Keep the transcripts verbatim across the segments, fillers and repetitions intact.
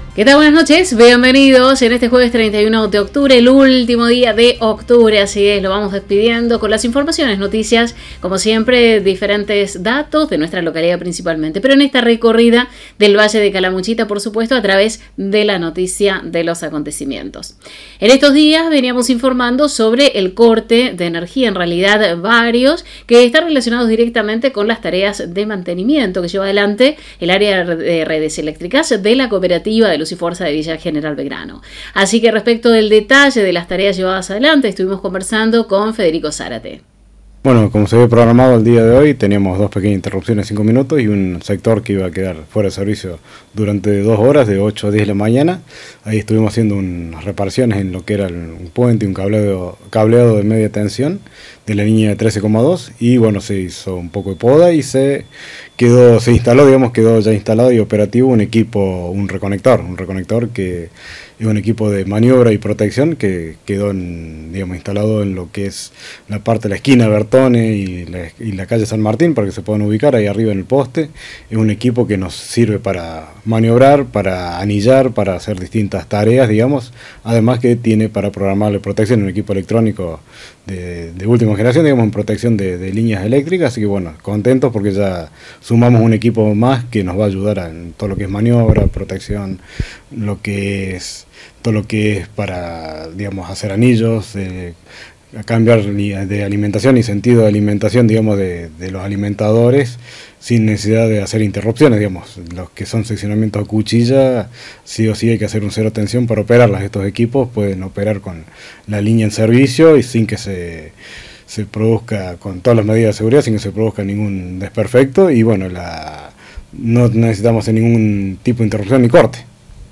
¿Qué tal? Buenas noches, bienvenidos en este jueves treinta y uno de octubre, el último día de octubre, así es, lo vamos despidiendo con las informaciones, noticias, como siempre, diferentes datos de nuestra localidad principalmente, pero en esta recorrida del Valle de Calamuchita, por supuesto, a través de la noticia de los acontecimientos. En estos días veníamos informando sobre el corte de energía, en realidad varios, que están relacionados directamente con las tareas de mantenimiento que lleva adelante el área de redes eléctricas de la cooperativa de Luz y Fuerza de Villa General Belgrano. Así que respecto del detalle de las tareas llevadas adelante, estuvimos conversando con Federico Zárate. Bueno, como se había programado el día de hoy, teníamos dos pequeñas interrupciones de cinco minutos y un sector que iba a quedar fuera de servicio durante dos horas, de ocho a diez de la mañana. Ahí estuvimos haciendo unas reparaciones en lo que era un puente y un cableado, cableado de media tensión de la línea trece coma dos, y bueno, se hizo un poco de poda y se quedó, se instaló, digamos, quedó ya instalado y operativo un equipo, un reconector, un reconector que es un equipo de maniobra y protección que quedó en, digamos, instalado en lo que es la parte de la esquina Bertone y la, y la calle San Martín, para que se puedan ubicar ahí arriba en el poste. Es un equipo que nos sirve para maniobrar, para anillar, para hacer distintas tareas, digamos, además que tiene para programarle protección, un equipo electrónico de, de última generación, digamos, en protección de, de líneas eléctricas. Así que bueno, contentos porque ya sumamos un equipo más que nos va a ayudar en todo lo que es maniobra, protección, lo que es todo lo que es para, digamos, hacer anillos, eh, cambiar de alimentación y sentido de alimentación, digamos, de, de los alimentadores, sin necesidad de hacer interrupciones, digamos. Los que son seccionamientos a cuchilla, sí o sí hay que hacer un cero tensión para operarlas. Estos equipos pueden operar con la línea en servicio y sin que se, se produzca, con todas las medidas de seguridad, sin que se produzca ningún desperfecto, y bueno, la, no necesitamos hacer ningún tipo de interrupción ni corte.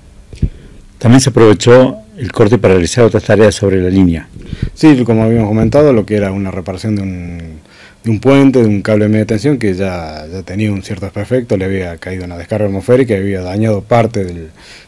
También se aprovechó el corte para realizar otras tareas sobre la línea. Sí, como habíamos comentado, lo que era una reparación de un, de un puente, de un cable de media tensión que ya, ya tenía un cierto desperfecto, le había caído una descarga atmosférica y había dañado parte del,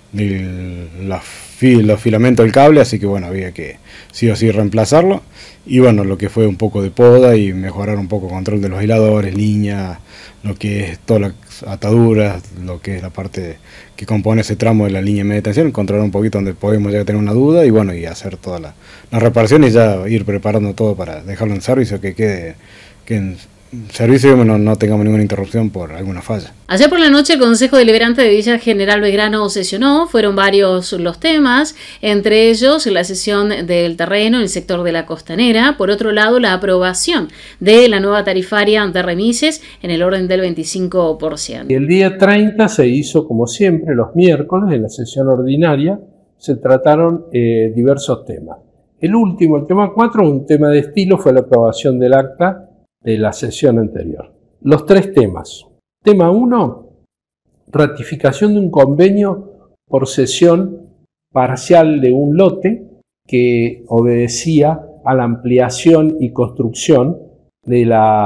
del la fil, los filamentos del cable, así que bueno, había que sí o sí reemplazarlo. Y bueno, lo que fue un poco de poda y mejorar un poco el control de los aisladores, líneas, lo que es todas las ataduras, lo que es la parte que compone ese tramo de la línea de media tensión, controlar un poquito donde podemos ya tener una duda y bueno, y hacer toda la, la reparación y ya ir preparando todo para dejarlo en servicio, que quede que en servicio no, no tengamos ninguna interrupción por alguna falla. Ayer por la noche el Consejo Deliberante de Villa General Belgrano sesionó, fueron varios los temas, entre ellos la cesión del terreno en el sector de la Costanera, por otro lado la aprobación de la nueva tarifaria de remises en el orden del veinticinco por ciento. Y el día treinta se hizo, como siempre, los miércoles, en la sesión ordinaria, se trataron eh, diversos temas. El último, el tema cuatro, un tema de estilo, fue la aprobación del acta de la sesión anterior. Los tres temas. Tema uno, ratificación de un convenio por cesión parcial de un lote que obedecía a la ampliación y construcción de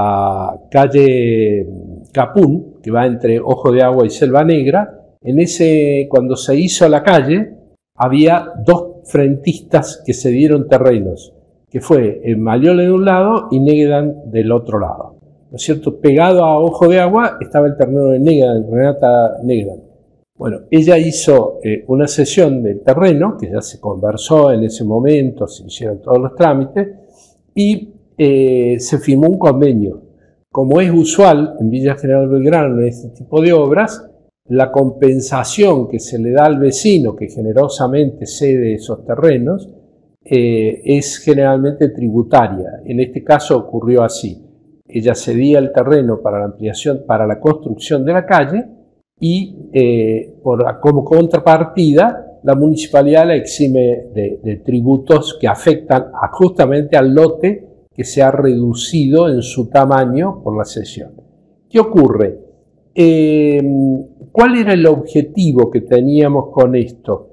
la calle Capún, que va entre Ojo de Agua y Selva Negra. En ese, cuando se hizo la calle, había dos frentistas que se dieron terrenos, que fue en Maliole de un lado y Negdan del otro lado. ¿No es cierto? Pegado a Ojo de Agua estaba el terreno de Negdan, Renata Negdan. Bueno, ella hizo eh, una cesión del terreno, que ya se conversó en ese momento, se hicieron todos los trámites, y eh, se firmó un convenio. Como es usual en Villa General Belgrano en este tipo de obras, la compensación que se le da al vecino que generosamente cede esos terrenos, Eh, es generalmente tributaria. En este caso ocurrió así. Ella cedía el terreno para la ampliación, para la construcción de la calle y eh, por, como contrapartida la municipalidad la exime de, de tributos que afectan a, justamente al lote que se ha reducido en su tamaño por la cesión. ¿Qué ocurre? Eh, ¿Cuál era el objetivo que teníamos con esto?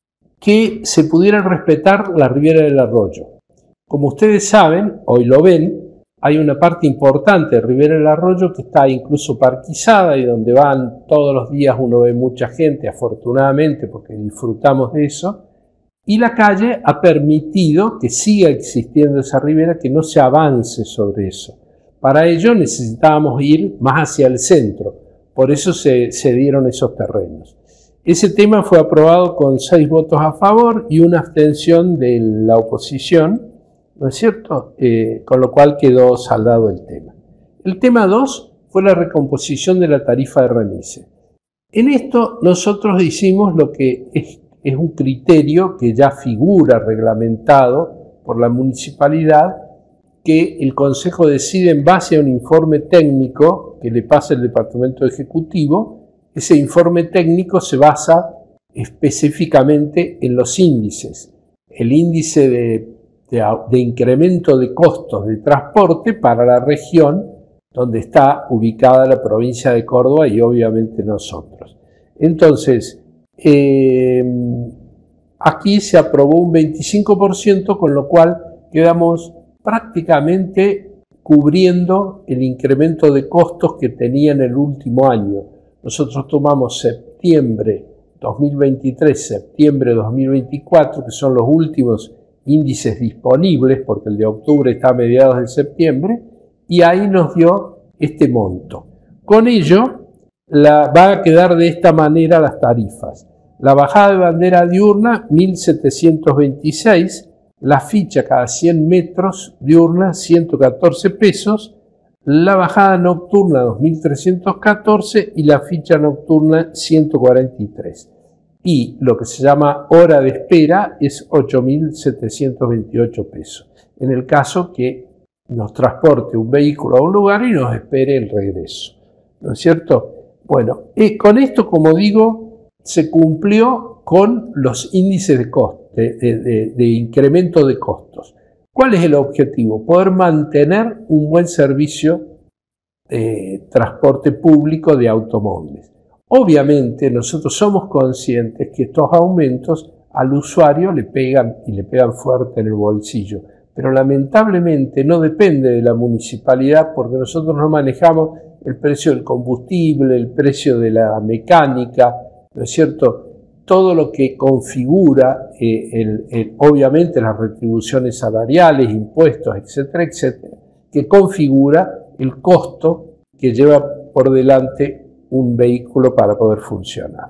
Que se pudiera respetar la ribera del arroyo. Como ustedes saben, hoy lo ven, hay una parte importante de ribera del arroyo que está incluso parquizada y donde van todos los días, uno ve mucha gente, afortunadamente, porque disfrutamos de eso, y la calle ha permitido que siga existiendo esa ribera, que no se avance sobre eso. Para ello necesitábamos ir más hacia el centro, por eso se, se dieron esos terrenos. Ese tema fue aprobado con seis votos a favor y una abstención de la oposición, ¿no es cierto? Eh, con lo cual quedó saldado el tema. El tema dos fue la recomposición de la tarifa de remises. En esto nosotros hicimos lo que es, es un criterio que ya figura reglamentado por la municipalidad, que el Consejo decide en base a un informe técnico que le pasa el Departamento Ejecutivo. Ese informe técnico se basa específicamente en los índices. El índice de, de, de incremento de costos de transporte para la región donde está ubicada la provincia de Córdoba y obviamente nosotros. Entonces, eh, aquí se aprobó un veinticinco por ciento, con lo cual quedamos prácticamente cubriendo el incremento de costos que tenía en el último año. Nosotros tomamos septiembre dos mil veintitrés, septiembre dos mil veinticuatro, que son los últimos índices disponibles, porque el de octubre está a mediados de septiembre, y ahí nos dio este monto. Con ello, la, va a quedar de esta manera las tarifas. La bajada de bandera diurna, mil setecientos veintiséis, la ficha cada cien metros diurna, ciento catorce pesos, la bajada nocturna dos mil trescientos catorce y la ficha nocturna ciento cuarenta y tres. Y lo que se llama hora de espera es ocho mil setecientos veintiocho pesos. En el caso que nos transporte un vehículo a un lugar y nos espere el regreso. ¿No es cierto? Bueno, eh, con esto, como digo, se cumplió con los índices de, costo, de, de, de, de incremento de costos. ¿Cuál es el objetivo? Poder mantener un buen servicio de transporte público de automóviles. Obviamente nosotros somos conscientes que estos aumentos al usuario le pegan y le pegan fuerte en el bolsillo, pero lamentablemente no depende de la municipalidad, porque nosotros no manejamos el precio del combustible, el precio de la mecánica, ¿no es cierto? Todo lo que configura, eh, el, el, obviamente, las retribuciones salariales, impuestos, etcétera, etcétera, que configura el costo que lleva por delante un vehículo para poder funcionar.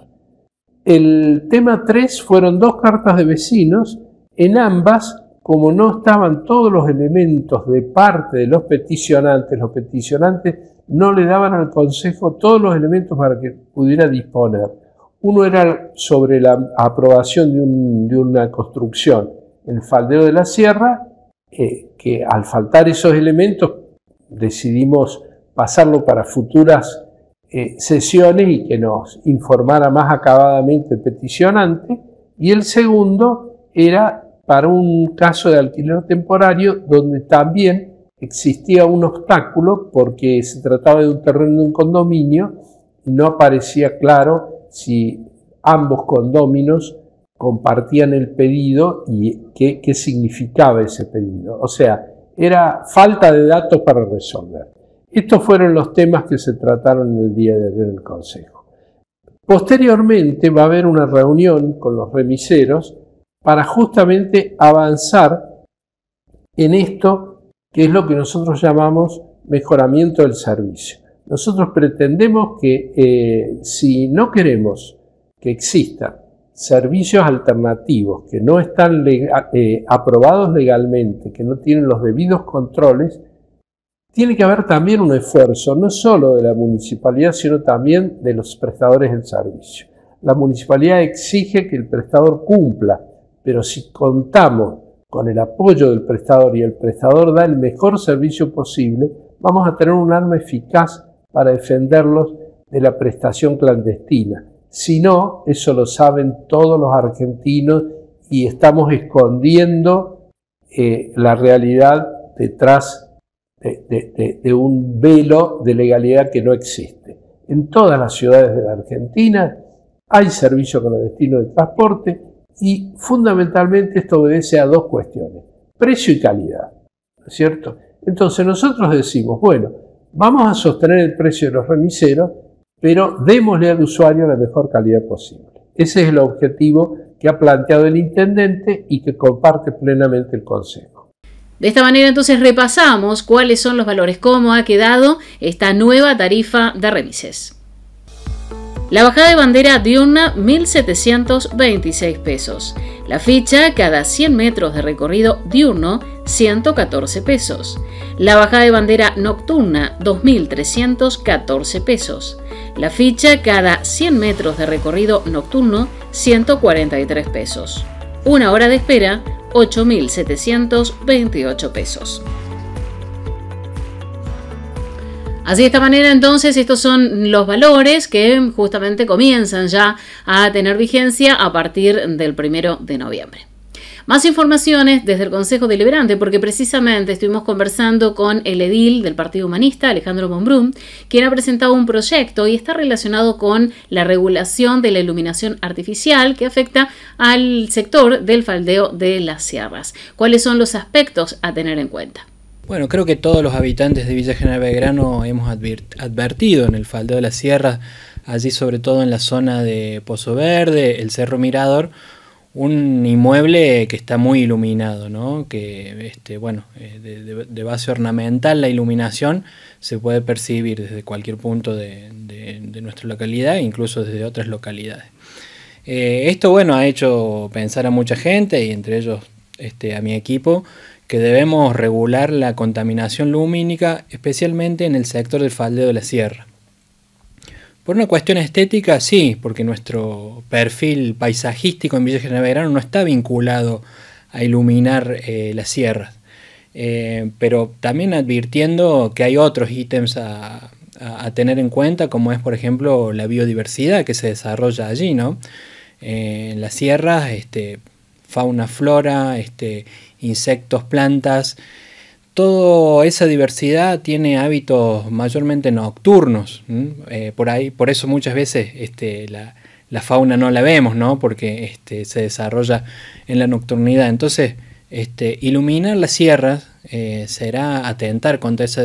El tema tres fueron dos cartas de vecinos. En ambas, como no estaban todos los elementos de parte de los peticionantes, los peticionantes no le daban al Consejo todos los elementos para que pudiera disponer. Uno era sobre la aprobación de, un, de una construcción en el Faldeo de la Sierra, eh, que al faltar esos elementos decidimos pasarlo para futuras eh, sesiones y que nos informara más acabadamente el peticionante. Y el segundo era para un caso de alquiler temporario donde también existía un obstáculo porque se trataba de un terreno de un condominio y no aparecía claro si ambos condóminos compartían el pedido y qué, qué significaba ese pedido. O sea, era falta de datos para resolver. Estos fueron los temas que se trataron en el día de ayer en el Consejo. Posteriormente va a haber una reunión con los remiseros para justamente avanzar en esto que es lo que nosotros llamamos mejoramiento del servicio. Nosotros pretendemos que eh, si no queremos que existan servicios alternativos que no están legal, eh, aprobados legalmente, que no tienen los debidos controles, tiene que haber también un esfuerzo, no solo de la municipalidad, sino también de los prestadores del servicio. La municipalidad exige que el prestador cumpla, pero si contamos con el apoyo del prestador y el prestador da el mejor servicio posible, vamos a tener un arma eficaz para defenderlos de la prestación clandestina. Si no, eso lo saben todos los argentinos y estamos escondiendo eh, la realidad detrás de, de, de, de un velo de legalidad que no existe. En todas las ciudades de la Argentina hay servicio clandestino de transporte y fundamentalmente esto obedece a dos cuestiones: precio y calidad, ¿no es cierto? Entonces nosotros decimos, bueno, vamos a sostener el precio de los remiseros, pero démosle al usuario la mejor calidad posible. Ese es el objetivo que ha planteado el intendente y que comparte plenamente el Consejo. De esta manera entonces repasamos cuáles son los valores, cómo ha quedado esta nueva tarifa de remises. La bajada de bandera diurna, mil setecientos veintiséis pesos. La ficha, cada cien metros de recorrido diurno, ciento catorce pesos. La bajada de bandera nocturna, dos mil trescientos catorce pesos. La ficha, cada cien metros de recorrido nocturno, ciento cuarenta y tres pesos. Una hora de espera, ocho mil setecientos veintiocho pesos. Así de esta manera, entonces, estos son los valores que justamente comienzan ya a tener vigencia a partir del primero de noviembre. Más informaciones desde el Consejo Deliberante, porque precisamente estuvimos conversando con el edil del Partido Humanista, Alejandro Monbrún, quien ha presentado un proyecto y está relacionado con la regulación de la iluminación artificial que afecta al sector del faldeo de las sierras. ¿Cuáles son los aspectos a tener en cuenta? Bueno, creo que todos los habitantes de Villa General Belgrano hemos advertido en el faldeo de las sierras, allí sobre todo en la zona de Pozo Verde, el Cerro Mirador, un inmueble que está muy iluminado, ¿no? Que, este, bueno, de, de, de base ornamental la iluminación se puede percibir desde cualquier punto de, de, de nuestra localidad, incluso desde otras localidades. Eh, esto, bueno, ha hecho pensar a mucha gente, y entre ellos este, a mi equipo, que debemos regular la contaminación lumínica, especialmente en el sector del faldeo de la sierra. Por una cuestión estética, sí, porque nuestro perfil paisajístico en Villa General Belgrano no está vinculado a iluminar eh, las sierras, eh, pero también advirtiendo que hay otros ítems a, a, a tener en cuenta, como es, por ejemplo, la biodiversidad que se desarrolla allí, ¿no? Eh, en las sierras, este, fauna, flora, este, insectos, plantas, toda esa diversidad tiene hábitos mayormente nocturnos. Eh, por ahí, por eso muchas veces este, la, la fauna no la vemos, ¿no? Porque este, se desarrolla en la nocturnidad. Entonces, este, iluminar las sierras eh, será atentar contra esa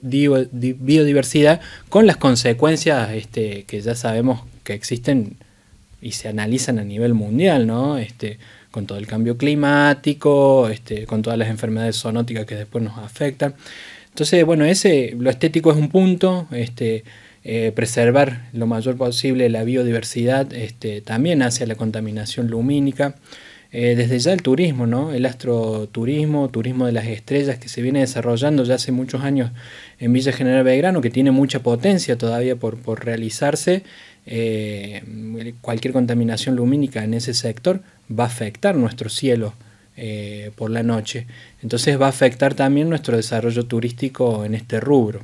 biodiversidad, con las consecuencias este, que ya sabemos que existen y se analizan a nivel mundial, ¿no? Este, con todo el cambio climático, este, con todas las enfermedades zoonóticas que después nos afectan. Entonces, bueno, ese, lo estético es un punto, este, eh, preservar lo mayor posible la biodiversidad este, también hacia la contaminación lumínica. Eh, desde ya el turismo, ¿no? El astroturismo, turismo de las estrellas, que se viene desarrollando ya hace muchos años en Villa General Belgrano, que tiene mucha potencia todavía por, por realizarse. Eh, cualquier contaminación lumínica en ese sector va a afectar nuestro cielo eh, por la noche. Entonces va a afectar también nuestro desarrollo turístico en este rubro.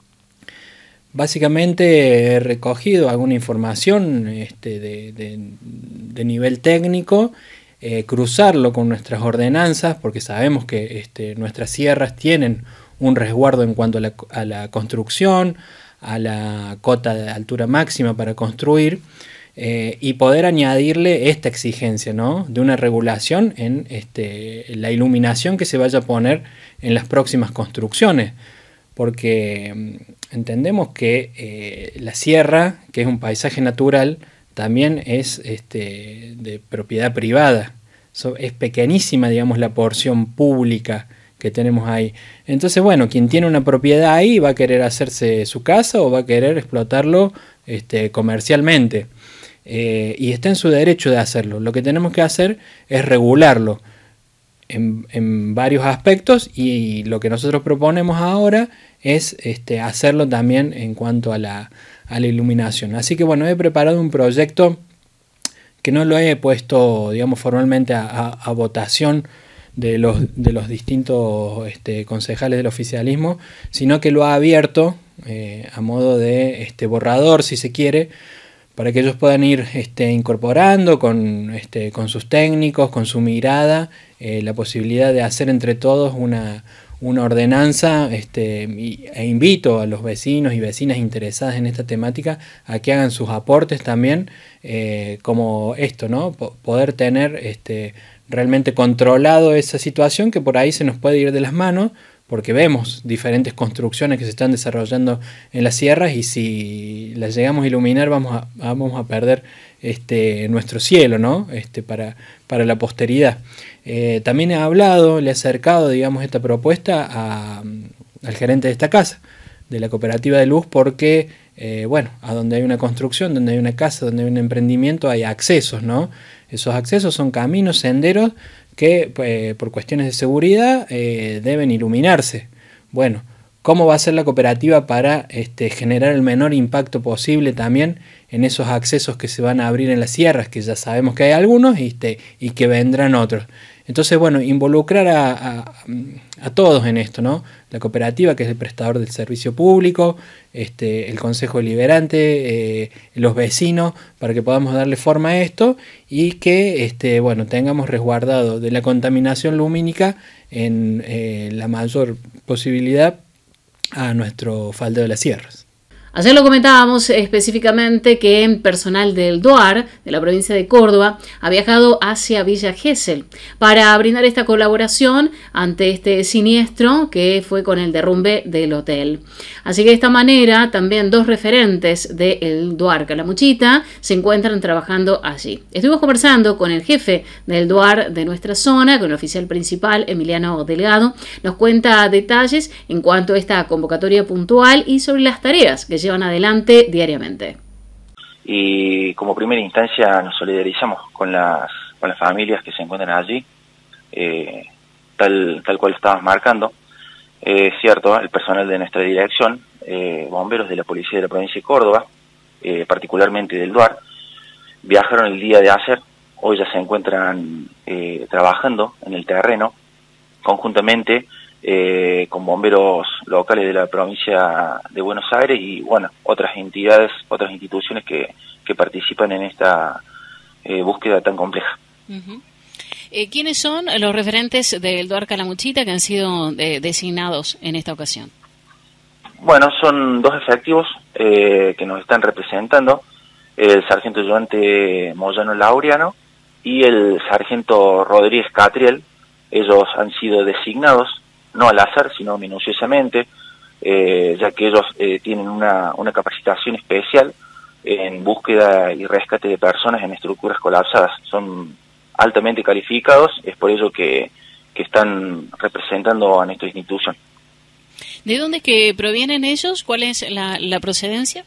Básicamente he recogido alguna información este, de, de, de nivel técnico, eh, cruzarlo con nuestras ordenanzas, porque sabemos que este, nuestras sierras tienen un resguardo en cuanto a la, a la construcción, a la cota de altura máxima para construir, eh, y poder añadirle esta exigencia, ¿no? De una regulación en este, la iluminación que se vaya a poner en las próximas construcciones, porque entendemos que eh, la sierra, que es un paisaje natural, también es este, de propiedad privada. So, es pequeñísima, digamos, la porción pública que tenemos ahí. Entonces, bueno, quien tiene una propiedad ahí va a querer hacerse su casa o va a querer explotarlo este, comercialmente. Eh, y está en su derecho de hacerlo. Lo que tenemos que hacer es regularlo en, en varios aspectos, y lo que nosotros proponemos ahora es este, hacerlo también en cuanto a la, a la iluminación. Así que bueno, he preparado un proyecto que no lo he puesto, digamos, formalmente a, a, a votación de los, de los distintos este, concejales del oficialismo, sino que lo ha abierto eh, a modo de este, borrador, si se quiere, para que ellos puedan ir este, incorporando con, este, con sus técnicos, con su mirada, eh, la posibilidad de hacer entre todos una, una ordenanza, este, y, e invito a los vecinos y vecinas interesadas en esta temática a que hagan sus aportes también, eh, como esto, ¿no? P- poder tener este, realmente controlado esa situación que por ahí se nos puede ir de las manos, porque vemos diferentes construcciones que se están desarrollando en las sierras, y si las llegamos a iluminar vamos a, vamos a perder este, nuestro cielo, ¿no? Este, para, para la posteridad. Eh, también he hablado, le he acercado, digamos, esta propuesta a, al gerente de esta casa, de la cooperativa de luz, porque eh, bueno, a donde hay una construcción, donde hay una casa, donde hay un emprendimiento, hay accesos, ¿no? Esos accesos son caminos, senderos que eh, por cuestiones de seguridad eh, deben iluminarse. Bueno, ¿cómo va a ser la cooperativa para este, generar el menor impacto posible también en esos accesos que se van a abrir en las sierras, que ya sabemos que hay algunos y, este, y que vendrán otros? Entonces, bueno, involucrar a, a, a todos en esto, ¿no? La cooperativa, que es el prestador del servicio público, este, el Consejo Deliberante, eh, los vecinos, para que podamos darle forma a esto y que, este, bueno, tengamos resguardado de la contaminación lumínica en eh, la mayor posibilidad a nuestro faldeo de las sierras. Ayer lo comentábamos específicamente que personal del DUAR, de la provincia de Córdoba, ha viajado hacia Villa Gesell para brindar esta colaboración ante este siniestro que fue con el derrumbe del hotel. Así que de esta manera también dos referentes del DUAR Calamuchita se encuentran trabajando allí. Estuvimos conversando con el jefe del DUAR de nuestra zona, con el oficial principal Emiliano Delgado. Nos cuenta detalles en cuanto a esta convocatoria puntual y sobre las tareas que llevan adelante diariamente. Y como primera instancia nos solidarizamos con las con las familias que se encuentran allí, eh, tal tal cual estabas marcando. Es eh, cierto, el personal de nuestra dirección, eh, bomberos de la Policía de la Provincia de Córdoba, eh, particularmente del DUAR, viajaron el día de ayer, hoy ya se encuentran eh, trabajando en el terreno, conjuntamente Eh, con bomberos locales de la provincia de Buenos Aires y, bueno, otras entidades, otras instituciones que, que participan en esta eh, búsqueda tan compleja. Uh-huh. eh, ¿Quiénes son los referentes del DUAR Calamuchita que han sido eh, designados en esta ocasión? Bueno, son dos efectivos eh, que nos están representando, el sargento ayudante Moyano Laureano y el sargento Rodríguez Catriel. Ellos han sido designados no al azar, sino minuciosamente, eh, ya que ellos eh, tienen una, una capacitación especial en búsqueda y rescate de personas en estructuras colapsadas. Son altamente calificados, es por ello que, que están representando a nuestra institución. ¿De dónde es que provienen ellos? ¿Cuál es la, la procedencia?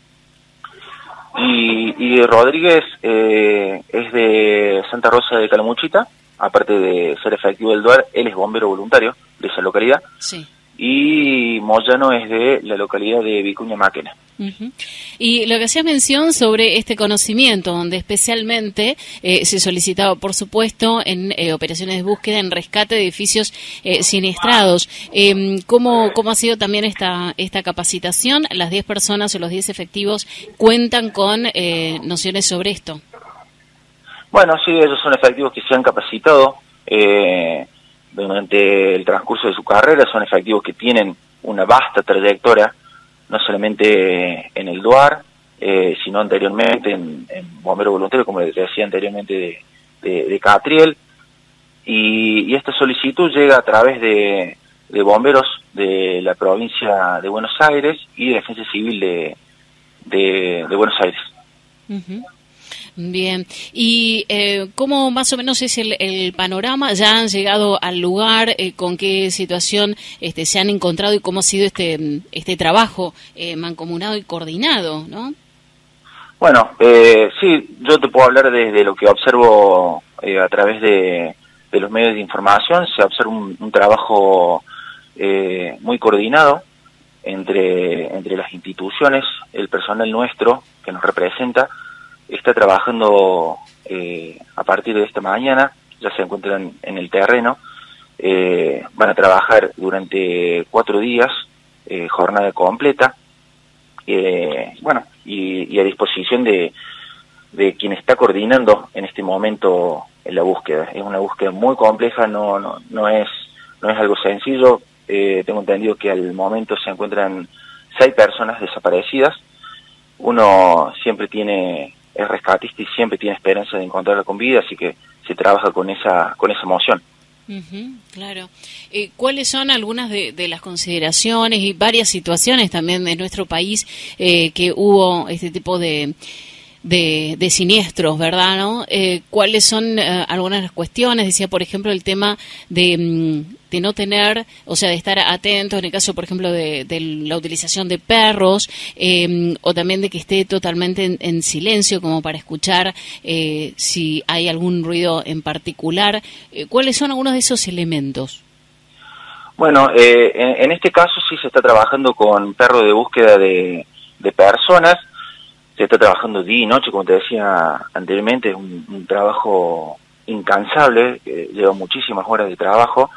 Y, y Rodríguez eh, es de Santa Rosa de Calamuchita, aparte de ser efectivo del DUAR, él es bombero voluntario de esa localidad. Sí. Y Moyano es de la localidad de Vicuña Maquena. Uh-huh. Y lo que hacía mención sobre este conocimiento, donde especialmente eh, se solicitaba, por supuesto, en eh, operaciones de búsqueda, en rescate de edificios eh, siniestrados. Eh, ¿cómo, ¿Cómo ha sido también esta, esta capacitación? ¿Las diez personas o los diez efectivos cuentan con eh, nociones sobre esto? Bueno, sí, ellos son efectivos que se han capacitado eh, durante el transcurso de su carrera, son efectivos que tienen una vasta trayectoria, no solamente en el DUAR, eh, sino anteriormente en, en Bombero Voluntario, como les decía anteriormente, de, de, de Catriel, y, y esta solicitud llega a través de, de bomberos de la provincia de Buenos Aires y de Defensa Civil de, de, de Buenos Aires. Uh-huh. Bien, ¿y eh, cómo más o menos es el, el panorama? ¿Ya han llegado al lugar? Eh, ¿Con qué situación este, se han encontrado y cómo ha sido este este trabajo eh, mancomunado y coordinado, ¿no? Bueno, eh, sí, yo te puedo hablar desde lo que observo eh, a través de, de los medios de información. Se observa un, un trabajo eh, muy coordinado entre, entre las instituciones, el personal nuestro que nos representa, está trabajando eh, a partir de esta mañana, ya se encuentran en el terreno, eh, van a trabajar durante cuatro días, eh, jornada completa, eh, bueno, y, y a disposición de, de quien está coordinando en este momento en la búsqueda. Es una búsqueda muy compleja, no, no, no, es, no es algo sencillo, eh, tengo entendido que al momento se encuentran seis personas desaparecidas, uno siempre tiene... es rescatista y siempre tiene esperanza de encontrarla con vida, así que se trabaja con esa con esa emoción. Uh-huh, claro. Eh, ¿Cuáles son algunas de, de las consideraciones y varias situaciones también de nuestro país eh, que hubo este tipo de, de, de siniestros, ¿verdad? ¿No? Eh, ¿Cuáles son eh, algunas de las cuestiones? Decía, por ejemplo, el tema de, de no tener, o sea, de estar atentos en el caso, por ejemplo, de, de la utilización de perros, eh, o también de que esté totalmente en, en silencio, como para escuchar eh, si hay algún ruido en particular. Eh, ¿Cuáles son algunos de esos elementos? Bueno, eh, en, en este caso sí se está trabajando con perros de búsqueda de, de personas. Se está trabajando día y noche, como te decía anteriormente, es un, un trabajo incansable, que lleva muchísimas horas de trabajo,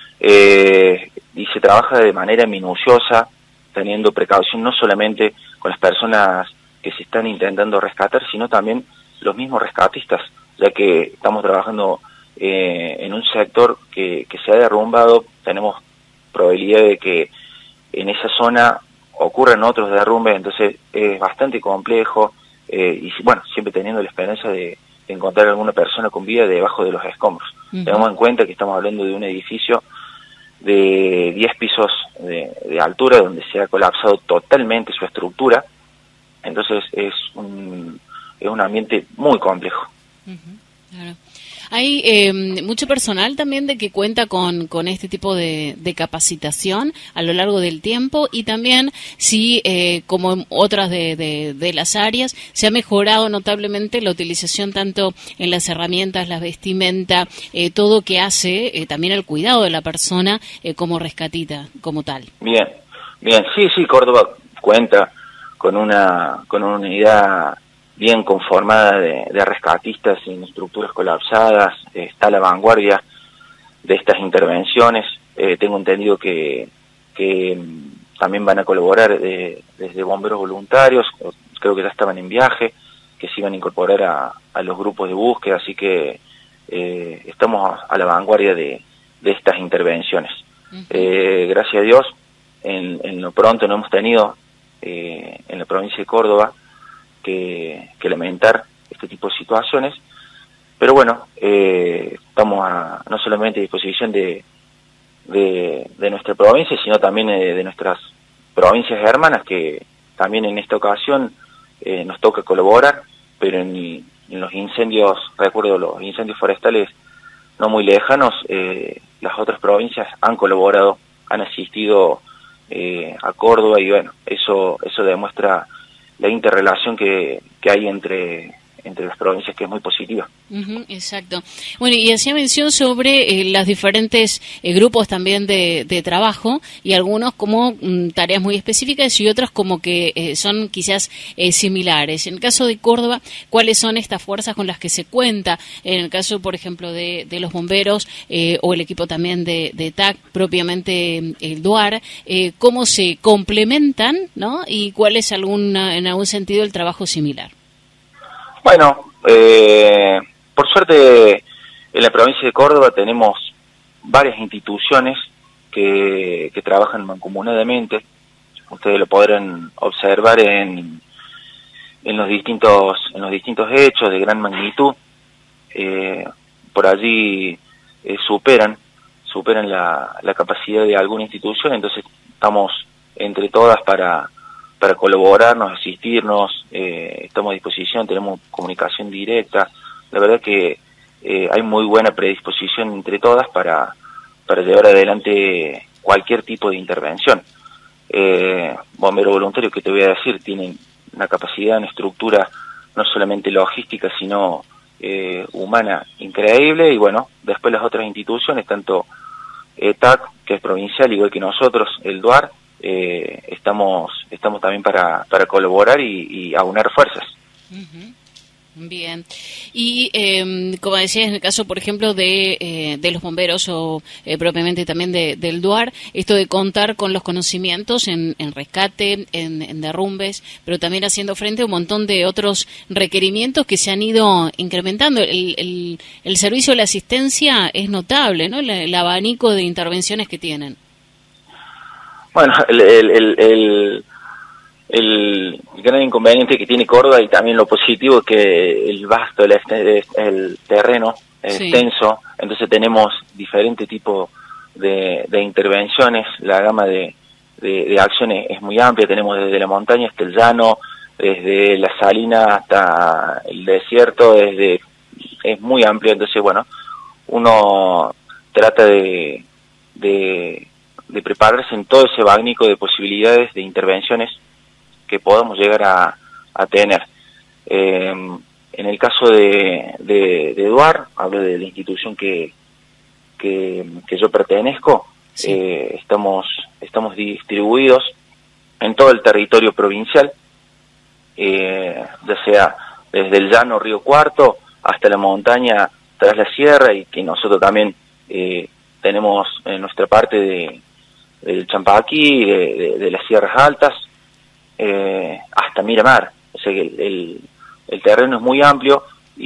eh, y se trabaja de manera minuciosa, teniendo precaución no solamente con las personas que se están intentando rescatar, sino también los mismos rescatistas, ya que estamos trabajando eh, en un sector que, que se ha derrumbado. Tenemos probabilidad de que en esa zona ocurren otros derrumbes, entonces es bastante complejo, eh, y bueno, siempre teniendo la esperanza de, de encontrar alguna persona con vida debajo de los escombros. Uh-huh. Tenemos en cuenta que estamos hablando de un edificio de diez pisos de, de altura, donde se ha colapsado totalmente su estructura, entonces es un, es un ambiente muy complejo. Uh-huh. Claro. Hay eh, mucho personal también de que cuenta con, con este tipo de, de capacitación a lo largo del tiempo, y también si, eh, como en otras de, de, de las áreas, se ha mejorado notablemente la utilización tanto en las herramientas, la vestimenta, eh, todo que hace eh, también el cuidado de la persona eh, como rescatita, como tal. Bien, bien, sí, sí, Córdoba cuenta con una, con una unidad bien conformada de, de rescatistas en estructuras colapsadas, eh, está a la vanguardia de estas intervenciones. Eh, tengo entendido que, que um, también van a colaborar de, desde bomberos voluntarios, creo que ya estaban en viaje, que se iban a incorporar a, a los grupos de búsqueda, así que eh, estamos a, a la vanguardia de, de estas intervenciones. Uh-huh. Eh, gracias a Dios, en, en lo pronto no hemos tenido eh, en la provincia de Córdoba Que, que lamentar este tipo de situaciones, pero bueno, eh, estamos a, no solamente a disposición de, de, de nuestra provincia, sino también de, de nuestras provincias hermanas, que también en esta ocasión eh, nos toca colaborar, pero en, en los incendios, recuerdo los incendios forestales no muy lejanos, eh, las otras provincias han colaborado, han asistido eh, a Córdoba, y bueno, eso, eso demuestra la interrelación que, que hay entre, entre las provincias, que es muy positiva. Uh-huh, exacto. Bueno, y hacía mención sobre eh, los diferentes eh, grupos también de, de trabajo, y algunos como mm, tareas muy específicas y otras como que eh, son quizás eh, similares. En el caso de Córdoba, ¿cuáles son estas fuerzas con las que se cuenta? En el caso, por ejemplo, de, de los bomberos eh, o el equipo también de, de T A C, propiamente el DUAR, eh, ¿cómo se complementan, ¿no? Y cuál es alguna, en algún sentido el trabajo similar? Bueno, eh, por suerte en la provincia de Córdoba tenemos varias instituciones que, que trabajan mancomunadamente. Ustedes lo podrán observar en, en los distintos en los distintos hechos de gran magnitud. Eh, por allí eh, superan superan la, la capacidad de alguna institución, entonces estamos entre todas para para colaborarnos, asistirnos, eh, estamos a disposición, tenemos comunicación directa. La verdad que eh, hay muy buena predisposición entre todas para, para llevar adelante cualquier tipo de intervención. Eh, Bomberos Voluntarios, que te voy a decir, tienen una capacidad, una estructura no solamente logística, sino eh, humana increíble, y bueno, después las otras instituciones, tanto eh, T A C, que es provincial, igual que nosotros, el DUAR, Eh, estamos estamos también para, para colaborar y, y aunar fuerzas. Uh-huh. Bien. Y eh, como decías, en el caso, por ejemplo, de, eh, de los bomberos o eh, propiamente también de, del DUAR, esto de contar con los conocimientos en, en rescate, en, en derrumbes, pero también haciendo frente a un montón de otros requerimientos que se han ido incrementando. El, el, el servicio de la asistencia es notable, ¿no? El, el abanico de intervenciones que tienen. Bueno, el, el, el, el, el gran inconveniente que tiene Córdoba, y también lo positivo, es que el vasto, el, el terreno es sí. extenso, entonces tenemos diferentes tipos de, de intervenciones, la gama de, de, de acciones es muy amplia, tenemos desde la montaña hasta el llano, desde la salina hasta el desierto, desde, es muy amplio, entonces bueno, uno trata de, de, de prepararse en todo ese abanico de posibilidades de intervenciones que podamos llegar a, a tener. Eh, en el caso de, de, de Eduard, hablo de la institución que, que, que yo pertenezco, sí. eh, estamos, estamos distribuidos en todo el territorio provincial, eh, ya sea desde el llano Río Cuarto hasta la montaña tras la sierra, y que nosotros también eh, tenemos en nuestra parte de, del Champaquí, de, de, de las sierras altas, eh, hasta Miramar. O sea que el, el, el terreno es muy amplio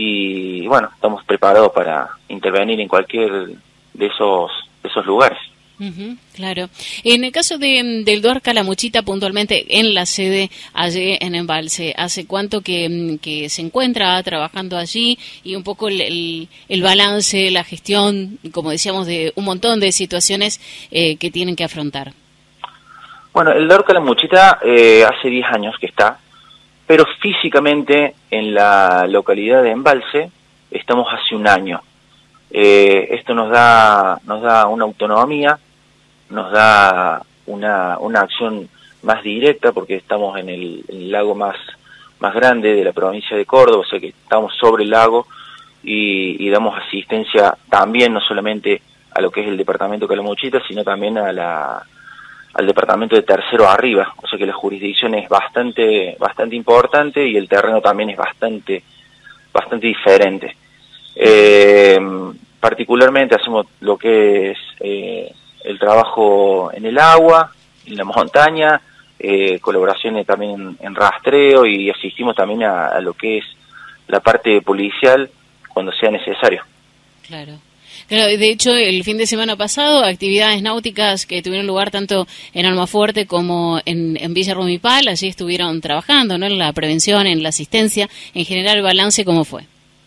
y bueno, estamos preparados para intervenir en cualquier de esos, de esos lugares. Uh-huh, claro. En el caso de, del Eduard Calamuchita, puntualmente en la sede allí en Embalse, ¿hace cuánto que, que se encuentra trabajando allí? Y un poco el, el, el balance, la gestión, como decíamos, de un montón de situaciones eh, que tienen que afrontar. Bueno, el Eduard Calamuchita eh, hace diez años que está, pero físicamente en la localidad de Embalse estamos hace un año. Eh, esto nos da, nos da una autonomía, nos da una, una acción más directa, porque estamos en el, el lago más, más grande de la provincia de Córdoba, o sea que estamos sobre el lago y, y damos asistencia también, no solamente a lo que es el departamento de Calamuchita, sino también a la, al departamento de Tercero Arriba, o sea que la jurisdicción es bastante, bastante importante y el terreno también es bastante, bastante diferente. Eh, particularmente hacemos lo que es eh, el trabajo en el agua, en la montaña, eh, colaboraciones también en, en rastreo, y asistimos también a, a lo que es la parte policial cuando sea necesario. Claro. Claro, de hecho, el fin de semana pasado, actividades náuticas que tuvieron lugar tanto en Almafuerte como en, en Villa Rumipal, allí estuvieron trabajando, ¿no?, en la prevención, en la asistencia. En general, el balance, ¿cómo fue?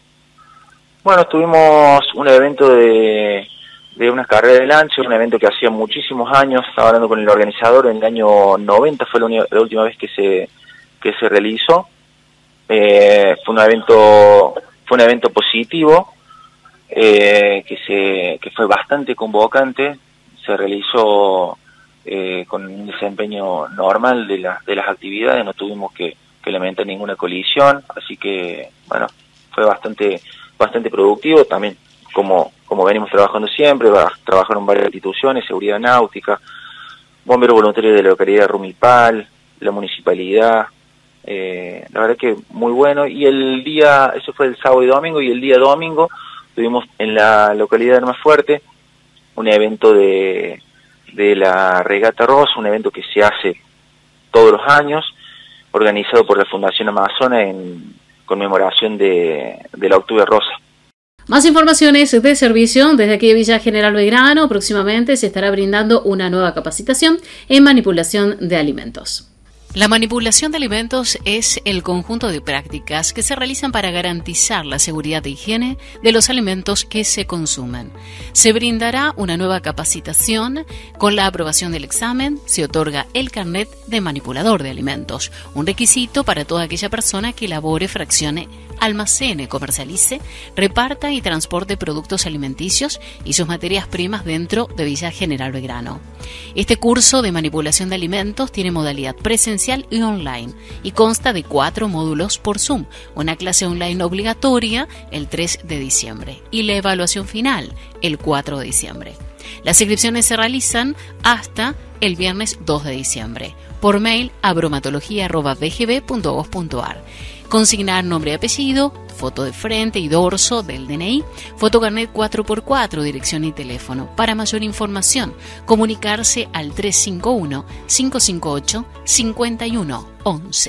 Bueno, tuvimos un evento de, de una carrera de lancha, un evento que hacía muchísimos años, estaba hablando con el organizador, en el año noventa fue la, uni- la última vez que se que se realizó. Eh, fue un evento fue un evento positivo, eh, que se que fue bastante convocante, se realizó eh, con un desempeño normal de, la, de las actividades, no tuvimos que, que lamentar ninguna colisión, así que, bueno, fue bastante bastante productivo, también como como venimos trabajando siempre, va, trabajaron varias instituciones, seguridad náutica, bomberos voluntarios de la localidad de Rumipal, la municipalidad, eh, la verdad que muy bueno. Y el día, eso fue el sábado y domingo, y el día domingo tuvimos en la localidad de Almafuerte un evento de, de la Regata Rosa, un evento que se hace todos los años, organizado por la Fundación Amazona en conmemoración de, de la Octubre Rosa. Más informaciones de servicio desde aquí de Villa General Belgrano. Próximamente se estará brindando una nueva capacitación en manipulación de alimentos. La manipulación de alimentos es el conjunto de prácticas que se realizan para garantizar la seguridad de higiene de los alimentos que se consumen. Se brindará una nueva capacitación. Con la aprobación del examen se otorga el carnet de manipulador de alimentos, un requisito para toda aquella persona que elabore, fraccione, almacene, comercialice, reparta y transporte productos alimenticios y sus materias primas dentro de Villa General Belgrano. Este curso de manipulación de alimentos tiene modalidad presencial y online y consta de cuatro módulos por Zoom, una clase online obligatoria el tres de diciembre y la evaluación final el cuatro de diciembre. Las inscripciones se realizan hasta el viernes dos de diciembre por mail a bromatología arroba b g b punto gov punto a r. Consignar nombre y apellido, foto de frente y dorso del D N I, fotocarnet cuatro por cuatro, dirección y teléfono. Para mayor información, comunicarse al tres cinco uno, cinco cinco ocho, cinco uno once.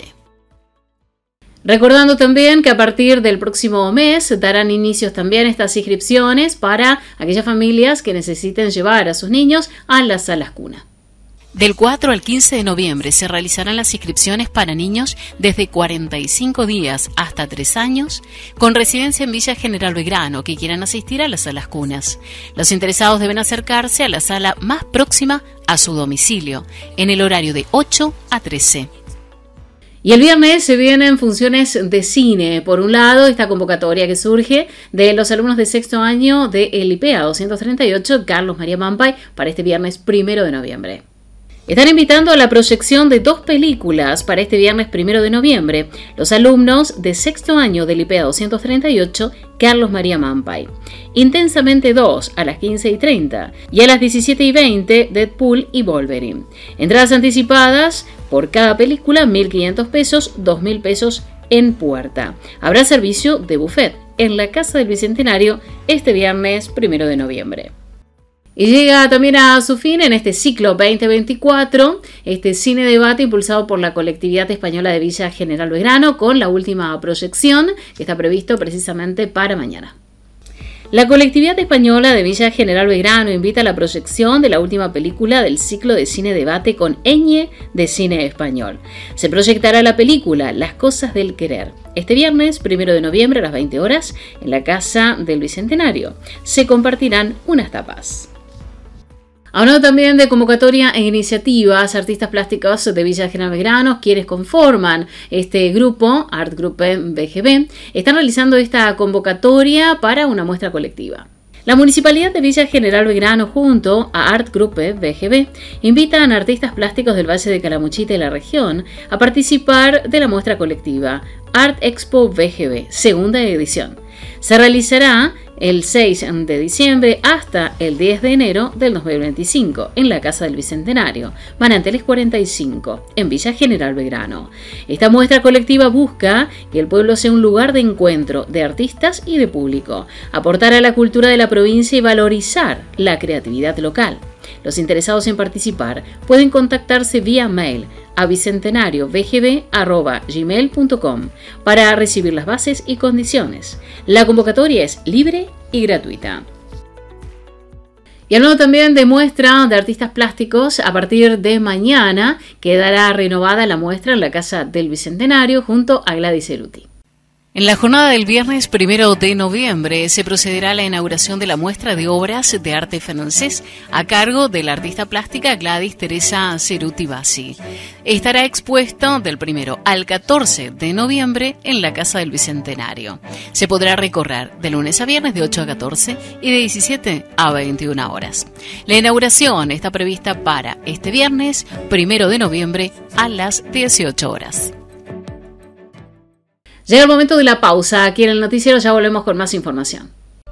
Recordando también que a partir del próximo mes darán inicios también estas inscripciones para aquellas familias que necesiten llevar a sus niños a las salas cuna. Del cuatro al quince de noviembre se realizarán las inscripciones para niños desde cuarenta y cinco días hasta tres años con residencia en Villa General Belgrano que quieran asistir a las salas cunas. Los interesados deben acercarse a la sala más próxima a su domicilio en el horario de ocho a trece. Y el viernes se vienen funciones de cine. Por un lado, esta convocatoria que surge de los alumnos de sexto año de el I P E A doscientos treinta y ocho Carlos María Mampay para este viernes primero de noviembre. Están invitando a la proyección de dos películas para este viernes primero de noviembre, los alumnos de sexto año del I P E A doscientos treinta y ocho Carlos María Mampay. Intensamente dos a las quince y treinta y a las diecisiete y veinte Deadpool y Wolverine. Entradas anticipadas por cada película mil quinientos pesos, dos mil pesos en puerta. Habrá servicio de buffet en la Casa del Bicentenario este viernes primero de noviembre. Y llega también a su fin en este ciclo veinte veinticuatro, este cine debate impulsado por la colectividad española de Villa General Belgrano, con la última proyección que está previsto precisamente para mañana. La colectividad española de Villa General Belgrano invita a la proyección de la última película del ciclo de cine debate con Ñ de cine español. Se proyectará la película Las cosas del querer este viernes, primero de noviembre a las veinte horas, en la Casa del Bicentenario. Se compartirán unas tapas. Hablando también de convocatoria e iniciativas, artistas plásticos de Villa General Belgrano, quienes conforman este grupo, Art Group V G B, están realizando esta convocatoria para una muestra colectiva. La Municipalidad de Villa General Belgrano, junto a Art Group V G B, invitan a artistas plásticos del Valle de Calamuchita y la región a participar de la muestra colectiva Art Expo V G B, segunda edición. Se realizará el seis de diciembre hasta el diez de enero del dos mil veinticinco en la Casa del Bicentenario, Manantiales cuarenta y cinco, en Villa General Belgrano. Esta muestra colectiva busca que el pueblo sea un lugar de encuentro de artistas y de público, aportar a la cultura de la provincia y valorizar la creatividad local. Los interesados en participar pueden contactarse vía mail a bicentenario v g b arroba gmail punto com para recibir las bases y condiciones. La convocatoria es libre y gratuita. Y hablando también de muestra de artistas plásticos, a partir de mañana quedará renovada la muestra en la Casa del Bicentenario junto a Gladys Ceruti. En la jornada del viernes primero de noviembre se procederá a la inauguración de la muestra de obras de arte francés a cargo de la artista plástica Gladys Teresa Ceruti Bassi. Estará expuesto del primero al catorce de noviembre en la Casa del Bicentenario. Se podrá recorrer de lunes a viernes de ocho a catorce y de diecisiete a veintiuna horas. La inauguración está prevista para este viernes primero de noviembre a las dieciocho horas. Llega el momento de la pausa. Aquí en el noticiero ya volvemos con más información.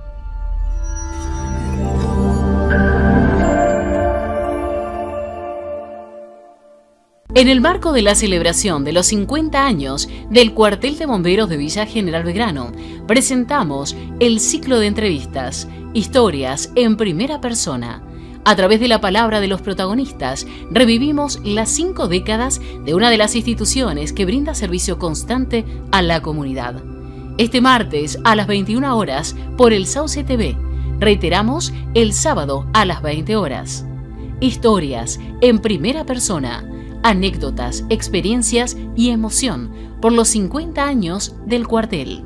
En el marco de la celebración de los cincuenta años del Cuartel de Bomberos de Villa General Belgrano, presentamos el ciclo de entrevistas, historias en primera persona. A través de la palabra de los protagonistas, revivimos las cinco décadas de una de las instituciones que brinda servicio constante a la comunidad. Este martes a las veintiuna horas por el Sauce T V. Reiteramos, el sábado a las veinte horas. Historias en primera persona, anécdotas, experiencias y emoción por los cincuenta años del cuartel.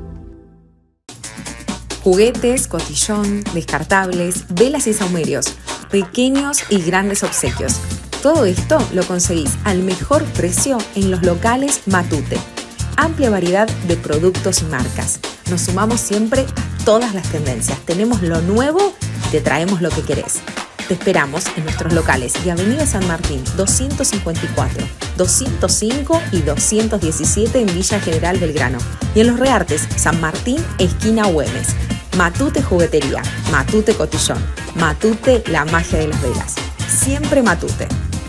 Juguetes, cotillón, descartables, velas y saumerios, pequeños y grandes obsequios. Todo esto lo conseguís al mejor precio en los locales Matute. Amplia variedad de productos y marcas. Nos sumamos siempre a todas las tendencias. Tenemos lo nuevo y te traemos lo que querés. Te esperamos en nuestros locales de Avenida San Martín doscientos cincuenta y cuatro, doscientos cinco y doscientos diecisiete en Villa General Belgrano. Y en Los Reartes, San Martín, esquina Güemes. Matute Juguetería, Matute Cotillón, Matute la magia de las velas. Siempre Matute.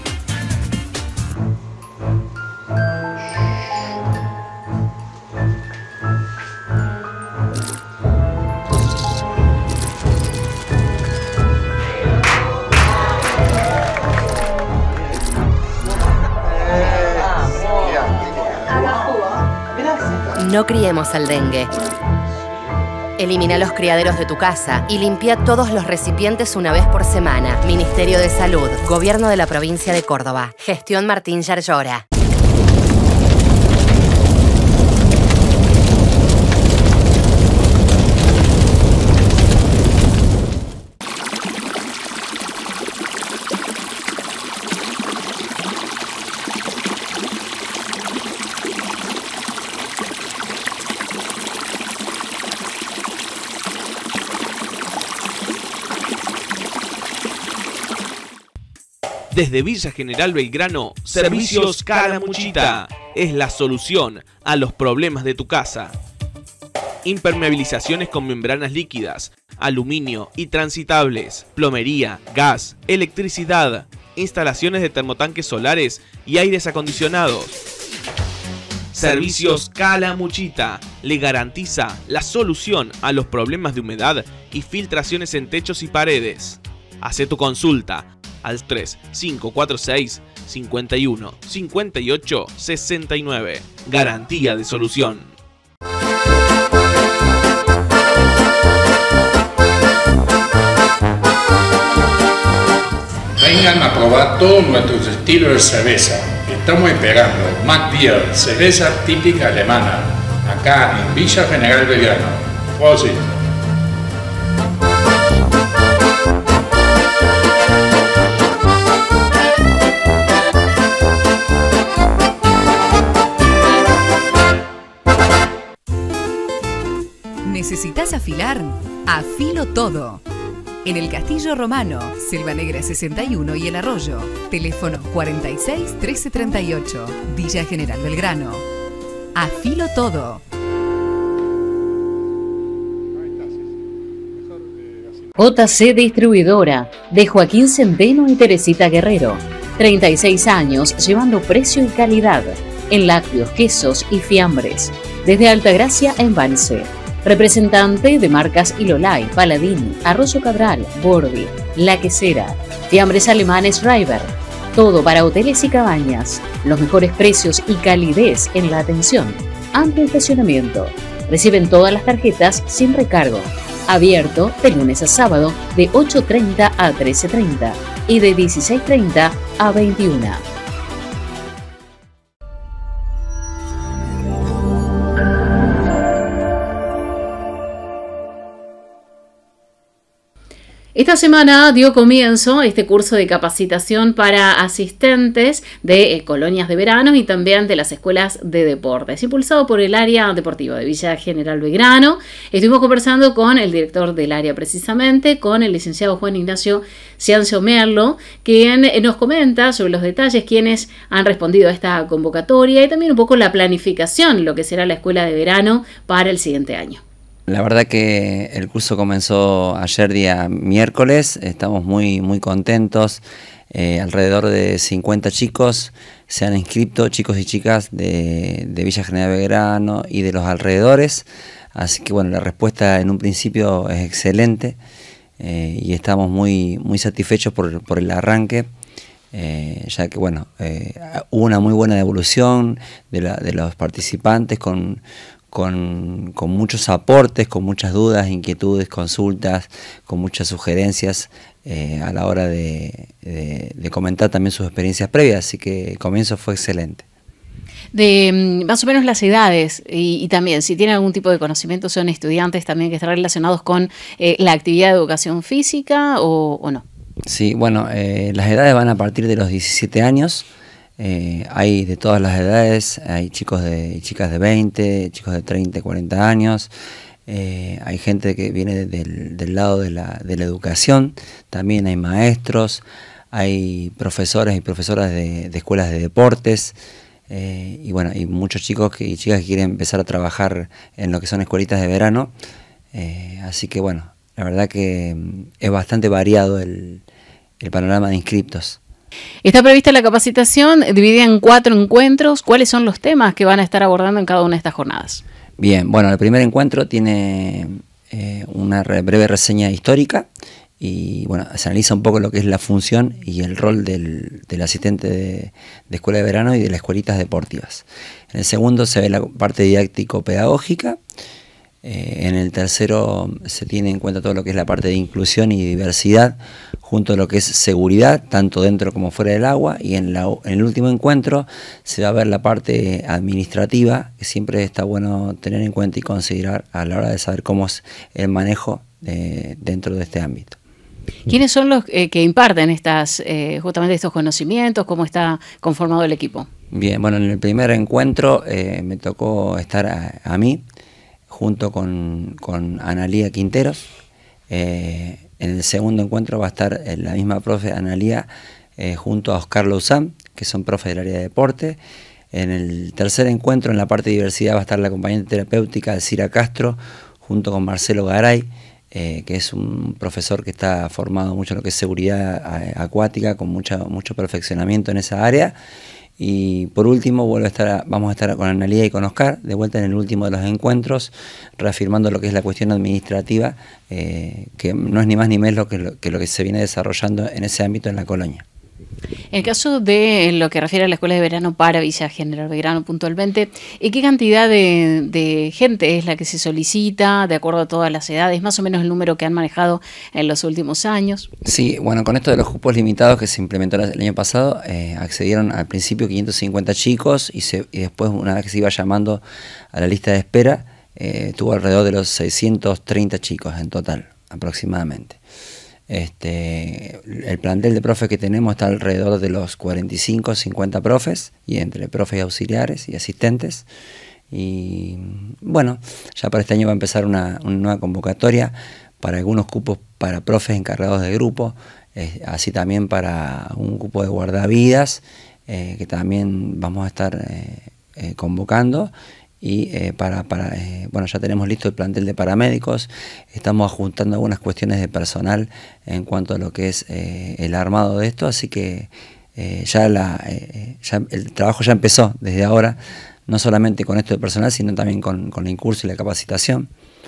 No criemos el dengue. Elimina los criaderos de tu casa y limpia todos los recipientes una vez por semana. Ministerio de Salud, Gobierno de la Provincia de Córdoba. Gestión Martín Yarlora. Desde Villa General Belgrano, Servicios Calamuchita es la solución a los problemas de tu casa. Impermeabilizaciones con membranas líquidas, aluminio y transitables, plomería, gas, electricidad, instalaciones de termotanques solares y aires acondicionados. Servicios Calamuchita le garantiza la solución a los problemas de humedad y filtraciones en techos y paredes. Hacé tu consulta al tres cinco cuatro seis, cinco uno, cinco ocho, seis nueve. Garantía de solución. Vengan a probar todos nuestros estilos de cerveza. Estamos esperando Mac Beer, cerveza típica alemana, acá en Villa General Belgrano. Prosit. ¿Necesitas afilar? Afilo todo. En el Castillo Romano, Selva Negra sesenta y uno y El Arroyo. Teléfono cuarenta y seis, trece treinta y ocho. Villa General Belgrano. Afilo todo. J C Distribuidora, de Joaquín Centeno y Teresita Guerrero. treinta y seis años llevando precio y calidad en lácteos, quesos y fiambres. Desde Altagracia a Embalse. Representante de marcas Ilolay, Paladín, Arroyo Cabral, Bordi, La Quesera, fiambres alemanes Reiber. Todo para hoteles y cabañas. Los mejores precios y calidez en la atención. Amplio estacionamiento. Reciben todas las tarjetas sin recargo. Abierto de lunes a sábado de ocho treinta a trece treinta y de dieciséis treinta a veintiuna. Esta semana dio comienzo este curso de capacitación para asistentes de eh, colonias de verano y también de las escuelas de deportes, impulsado por el área deportiva de Villa General Belgrano. Estuvimos conversando con el director del área precisamente, con el licenciado Juan Ignacio Ciancio Merlo, quien nos comenta sobre los detalles, quienes han respondido a esta convocatoria y también un poco la planificación, lo que será la escuela de verano para el siguiente año. La verdad que el curso comenzó ayer día miércoles, estamos muy, muy contentos, eh, alrededor de cincuenta chicos se han inscrito, chicos y chicas de, de Villa General Belgrano y de los alrededores, así que bueno, la respuesta en un principio es excelente eh, y estamos muy, muy satisfechos por, por el arranque. Eh, ya que bueno, eh, hubo una muy buena devolución de, la, de los participantes con... Con, con muchos aportes, con muchas dudas, inquietudes, consultas, con muchas sugerencias eh, a la hora de, de, de comentar también sus experiencias previas, así que el comienzo fue excelente. De más o menos las edades y, y también si tienen algún tipo de conocimiento, son estudiantes también que están relacionados con eh, la actividad de educación física o, o no. Sí, bueno, eh, las edades van a partir de los diecisiete años. Eh, hay de todas las edades, hay chicos de, y chicas de veinte, chicos de treinta, cuarenta años, eh, hay gente que viene del, del lado de la, de la educación, también hay maestros, hay profesores y profesoras de, de escuelas de deportes, eh, y bueno, hay muchos chicos que, y chicas que quieren empezar a trabajar en lo que son escuelitas de verano, eh, así que bueno, la verdad que es bastante variado el, el panorama de inscriptos. Está prevista la capacitación dividida en cuatro encuentros. ¿Cuáles son los temas que van a estar abordando en cada una de estas jornadas? Bien, bueno, el primer encuentro tiene eh, una re breve reseña histórica y bueno, se analiza un poco lo que es la función y el rol del, del asistente de, de escuela de verano y de las escuelitas deportivas. En el segundo se ve la parte didáctico-pedagógica. Eh, en el tercero se tiene en cuenta todo lo que es la parte de inclusión y diversidad, junto a lo que es seguridad, tanto dentro como fuera del agua, y en, la, en el último encuentro se va a ver la parte administrativa, que siempre está bueno tener en cuenta y considerar a la hora de saber cómo es el manejo de, dentro de este ámbito. ¿Quiénes son los eh, que imparten estas, eh, justamente estos conocimientos? ¿Cómo está conformado el equipo? Bien, bueno, en el primer encuentro eh, me tocó estar a, a mí, junto con, con Analía Quinteros. Eh, en el segundo encuentro va a estar la misma profe Analía eh, junto a Oscar Louzán, que son profes del área de deporte. En el tercer encuentro, en la parte de diversidad, va a estar la acompañante terapéutica Alcira Castro, junto con Marcelo Garay, eh, que es un profesor que está formado mucho en lo que es seguridad acuática, con mucha, mucho perfeccionamiento en esa área. Y por último, vuelve a estar, vamos a estar con Analía y con Oscar, de vuelta en el último de los encuentros, reafirmando lo que es la cuestión administrativa, eh, que no es ni más ni menos lo que, lo, que lo que se viene desarrollando en ese ámbito en la colonia. En el caso de lo que refiere a la escuela de verano para Villa General Belgrano puntualmente, ¿qué cantidad de, de gente es la que se solicita, de acuerdo a todas las edades, más o menos el número que han manejado en los últimos años? Sí, bueno, con esto de los cupos limitados que se implementó el año pasado, eh, accedieron al principio quinientos cincuenta chicos y, se, y después, una vez que se iba llamando a la lista de espera, eh, tuvo alrededor de los seiscientos treinta chicos en total, aproximadamente. Este, el plantel de profes que tenemos está alrededor de los cuarenta y cinco, cincuenta profes, y entre profes y auxiliares y asistentes. Y bueno, ya para este año va a empezar una, una nueva convocatoria para algunos cupos para profes encargados de grupo, eh, así también para un cupo de guardavidas, eh, que también vamos a estar eh, eh, convocando. Y eh, para, para eh, bueno, ya tenemos listo el plantel de paramédicos, estamos ajuntando algunas cuestiones de personal en cuanto a lo que es eh, el armado de esto, así que eh, ya, la, eh, ya el trabajo ya empezó desde ahora, no solamente con esto de personal, sino también con, con el curso y la capacitación.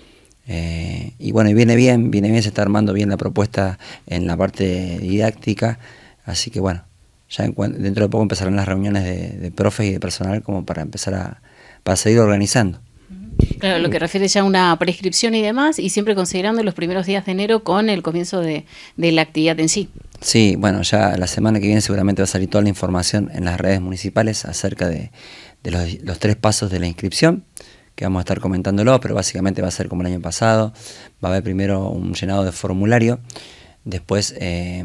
Eh, y bueno, y viene bien, viene bien, se está armando bien la propuesta en la parte didáctica, así que bueno, ya en, dentro de poco empezarán las reuniones de, de profes y de personal como para empezar a para seguir organizando. Claro, lo que refiere ya a una prescripción y demás, y siempre considerando los primeros días de enero con el comienzo de, de la actividad en sí. Sí, bueno, ya la semana que viene seguramente va a salir toda la información en las redes municipales acerca de, de los, los tres pasos de la inscripción, que vamos a estar comentándolo, pero básicamente va a ser como el año pasado. Va a haber primero un llenado de formulario, después eh,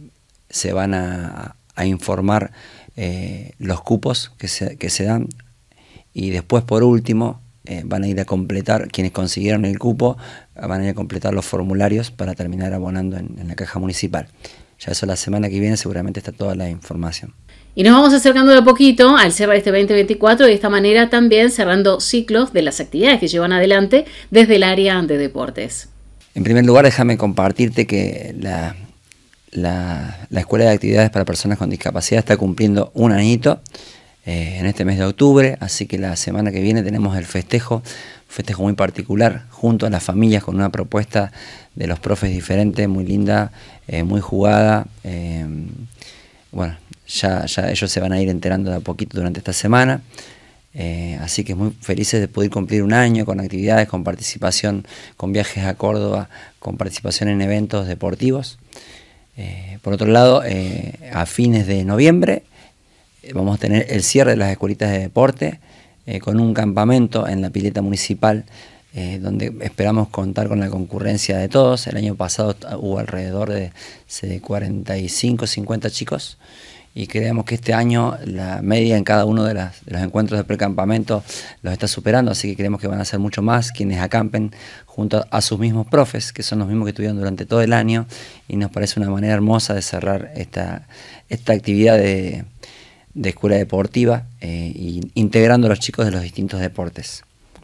se van a, a informar eh, los cupos que se, que se dan, y después por último eh, van a ir a completar, quienes consiguieron el cupo van a ir a completar los formularios para terminar abonando en, en la caja municipal. Ya eso la semana que viene seguramente está toda la información. Y nos vamos acercando de a poquito al cierre de este veinte veinticuatro, y de esta manera también cerrando ciclos de las actividades que llevan adelante desde el área de deportes. En primer lugar, déjame compartirte que la, la, la Escuela de Actividades para Personas con Discapacidad está cumpliendo un añito Eh, en este mes de octubre, así que la semana que viene tenemos el festejo, un festejo muy particular, junto a las familias, con una propuesta de los profes diferente, muy linda, eh, muy jugada. Eh, bueno, ya, ya ellos se van a ir enterando de a poquito durante esta semana, eh, así que muy felices de poder cumplir un año con actividades, con participación, con viajes a Córdoba, con participación en eventos deportivos. Eh, por otro lado, eh, a fines de noviembre, vamos a tener el cierre de las escuelitas de deporte eh, con un campamento en la pileta municipal, eh, donde esperamos contar con la concurrencia de todos. El año pasado hubo alrededor de, de cuarenta y cinco, cincuenta chicos, y creemos que este año la media en cada uno de, las, de los encuentros de precampamento los está superando, así que creemos que van a ser mucho más quienes acampen junto a sus mismos profes, que son los mismos que estuvieron durante todo el año, y nos parece una manera hermosa de cerrar esta, esta actividad de de escuela deportiva, eh, y integrando a los chicos de los distintos deportes.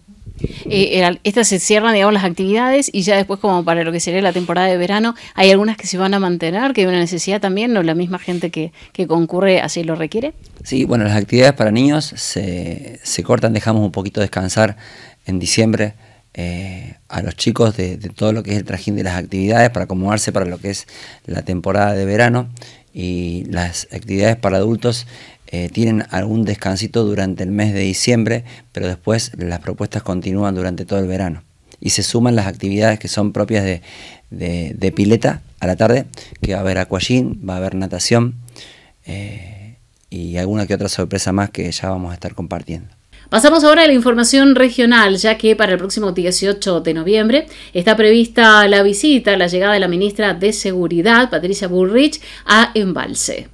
Eh, estas se cierran, digamos, las actividades, y ya después, como para lo que sería la temporada de verano, hay algunas que se van a mantener, que hay una necesidad también, ¿no? La misma gente que, que concurre así lo requiere. Sí, bueno, las actividades para niños se, se cortan, dejamos un poquito descansar en diciembre eh, a los chicos de, de todo lo que es el trajín de las actividades para acomodarse para lo que es la temporada de verano, y las actividades para adultos Eh, tienen algún descansito durante el mes de diciembre, pero después las propuestas continúan durante todo el verano. Y se suman las actividades que son propias de, de, de pileta a la tarde, que va a haber aquagym, va a haber natación, eh, y alguna que otra sorpresa más que ya vamos a estar compartiendo. Pasamos ahora a la información regional, ya que para el próximo dieciocho de noviembre está prevista la visita, la llegada de la ministra de Seguridad, Patricia Bullrich, a Embalse.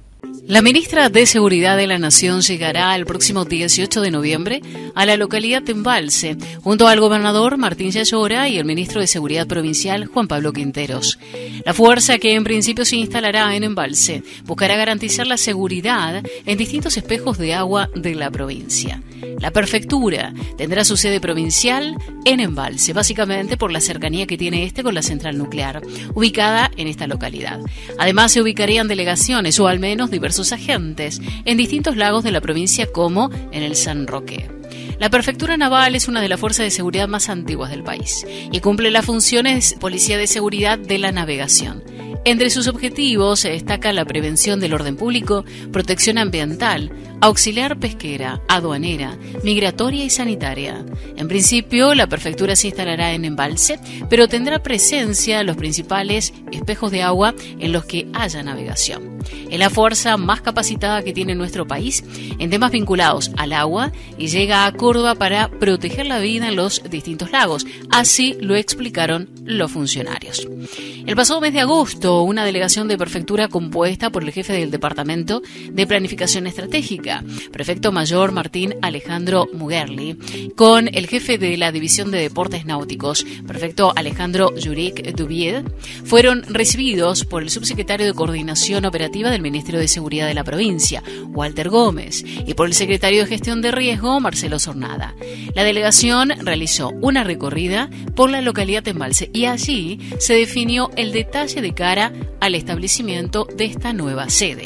La ministra de Seguridad de la Nación llegará el próximo dieciocho de noviembre a la localidad de Embalse, junto al gobernador Martín Yayora y el ministro de Seguridad Provincial Juan Pablo Quinteros. La fuerza, que en principio se instalará en Embalse, buscará garantizar la seguridad en distintos espejos de agua de la provincia. La prefectura tendrá su sede provincial en Embalse, básicamente por la cercanía que tiene este con la central nuclear, ubicada en esta localidad. Además, se ubicarían delegaciones, o al menos diversos agentes, en distintos lagos de la provincia, como en el San Roque. La Prefectura Naval es una de las fuerzas de seguridad más antiguas del país y cumple las funciones policía de seguridad de la navegación. Entre sus objetivos se destaca la prevención del orden público, protección ambiental, auxiliar pesquera, aduanera, migratoria y sanitaria. En principio, la prefectura se instalará en Embalse, pero tendrá presencia en los principales espejos de agua en los que haya navegación. Es la fuerza más capacitada que tiene nuestro país en temas vinculados al agua y llega a Córdoba para proteger la vida en los distintos lagos. Así lo explicaron los funcionarios. El pasado mes de agosto, una delegación de prefectura compuesta por el jefe del Departamento de Planificación Estratégica, prefecto mayor Martín Alejandro Mugerli, con el jefe de la División de Deportes Náuticos, prefecto Alejandro Yuric Dubied, fueron recibidos por el subsecretario de Coordinación Operativa del Ministerio de Seguridad de la provincia, Walter Gómez, y por el secretario de Gestión de Riesgo, Marcelo Sornada. La delegación realizó una recorrida por la localidad de Embalse y allí se definió el detalle de cara al establecimiento de esta nueva sede.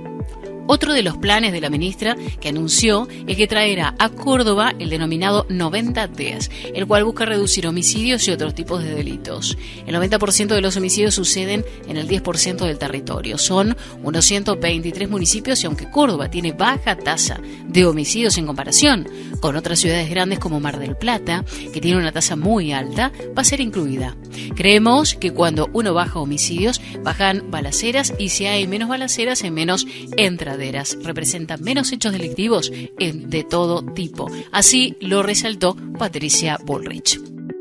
Otro de los planes de la ministra que anunció es que traerá a Córdoba el denominado noventa diez, el cual busca reducir homicidios y otros tipos de delitos. El noventa por ciento de los homicidios suceden en el diez por ciento del territorio. Son unos ciento veintitrés municipios y aunque Córdoba tiene baja tasa de homicidios en comparación con otras ciudades grandes como Mar del Plata, que tiene una tasa muy alta, va a ser incluida. Creemos que cuando uno baja homicidios, bajan balaceras y si hay menos balaceras, hay menos entraderas. Representan menos hechos delictivos de todo tipo. Así lo resaltó Patricia Bullrich.